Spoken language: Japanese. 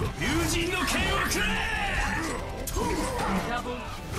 友人の剣をくれ。 ダブル